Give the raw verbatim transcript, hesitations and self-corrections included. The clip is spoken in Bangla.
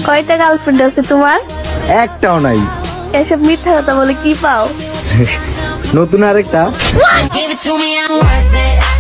কয়টা গার্লফ্রেন্ড আছে তোমার? একটাও নাই। এসব মিথ্যা কথা বলে কি পাও? নতুন আরেকটা। Give it to me, I'm worth it.